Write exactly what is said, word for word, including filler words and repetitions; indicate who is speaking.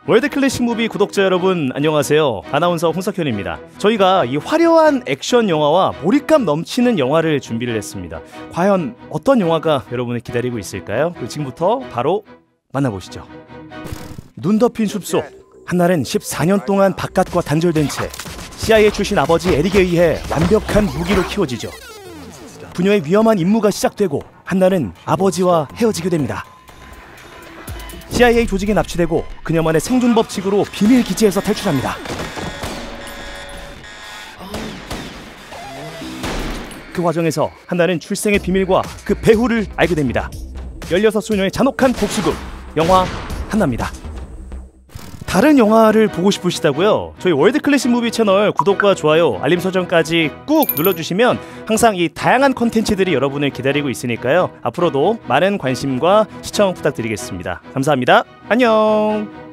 Speaker 1: 월드클래식 무비 구독자 여러분 안녕하세요. 아나운서 홍석현입니다. 저희가 이 화려한 액션 영화와 몰입감 넘치는 영화를 준비를 했습니다. 과연 어떤 영화가 여러분을 기다리고 있을까요? 지금부터 바로 만나보시죠. 눈 덮인 숲속, 한날은 십사 년 동안 바깥과 단절된 채 씨아이에이 출신 아버지 에릭에 의해 완벽한 무기로 키워지죠. 부녀의 위험한 임무가 시작되고 한날은 아버지와 헤어지게 됩니다. 씨아이에이 조직에 납치되고 그녀만의 생존 법칙으로 비밀 기지에서 탈출합니다. 그 과정에서 한나는 출생의 비밀과 그 배후를 알게 됩니다. 열여섯 소녀의 잔혹한 복수극 영화 한나입니다. 다른 영화를 보고 싶으시다고요? 저희 월드클래식 무비 채널 구독과 좋아요, 알림 설정까지 꾹 눌러주시면 항상 이 다양한 콘텐츠들이 여러분을 기다리고 있으니까요. 앞으로도 많은 관심과 시청 부탁드리겠습니다. 감사합니다. 안녕.